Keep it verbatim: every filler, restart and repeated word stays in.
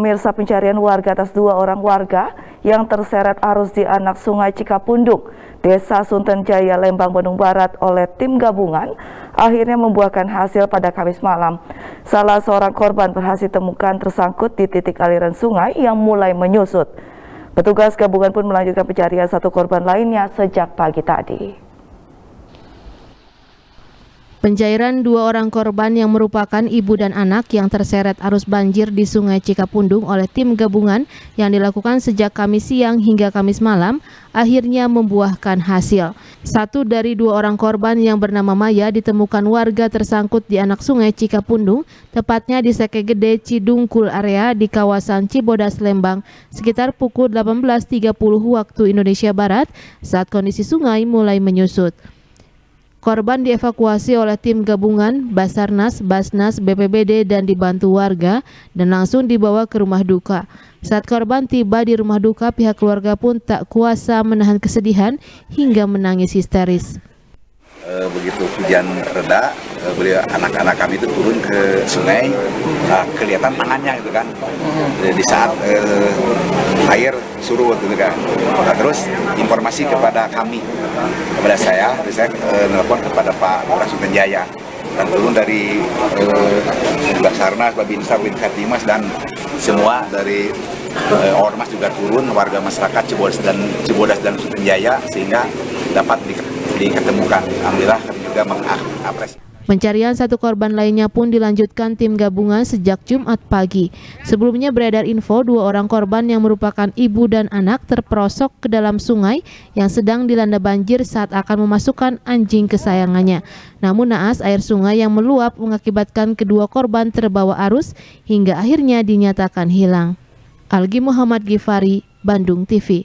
Pemirsa, pencarian warga atas dua orang warga yang terseret arus di anak Sungai Cikapundung, Desa Sunten Jaya, Lembang, Bandung Barat oleh tim gabungan akhirnya membuahkan hasil pada Kamis malam. Salah seorang korban berhasil temukan tersangkut di titik aliran sungai yang mulai menyusut. Petugas gabungan pun melanjutkan pencarian satu korban lainnya sejak pagi tadi. Pencairan dua orang korban yang merupakan ibu dan anak yang terseret arus banjir di Sungai Cikapundung oleh tim gabungan yang dilakukan sejak Kamis siang hingga Kamis malam akhirnya membuahkan hasil. Satu dari dua orang korban yang bernama Maya ditemukan warga tersangkut di anak Sungai Cikapundung, tepatnya di Seke Gede Cidungkul area di kawasan Cibodas, Lembang, sekitar pukul delapan belas tiga puluh waktu Indonesia Barat saat kondisi sungai mulai menyusut. Korban dievakuasi oleh tim gabungan Basarnas, Basnas, B P B D dan dibantu warga dan langsung dibawa ke rumah duka. Saat korban tiba di rumah duka, pihak keluarga pun tak kuasa menahan kesedihan hingga menangis histeris. E, begitu hujan reda, e, beliau anak-anak kami itu turun ke sungai, e, kelihatan tangannya gitu kan. E, di saat e, air surut gitu kan. Nah, terus informasi kepada kami, kepada saya, saya e, nelpon kepada Pak Lurah Sunten Jaya dan turun dari e, Basarnas, Babinsa, Winkatimas dan semua dari e, Ormas juga turun, warga masyarakat Cibodas dan Cibodas dan Sunten Jaya sehingga dapat di, diketemukan. Alhamdulillah kami juga mengapresiasi. Pencarian satu korban lainnya pun dilanjutkan tim gabungan sejak Jumat pagi. Sebelumnya beredar info dua orang korban yang merupakan ibu dan anak terperosok ke dalam sungai yang sedang dilanda banjir saat akan memasukkan anjing kesayangannya. Namun naas air sungai yang meluap mengakibatkan kedua korban terbawa arus hingga akhirnya dinyatakan hilang. Algi Muhammad Gifari, Bandung T V.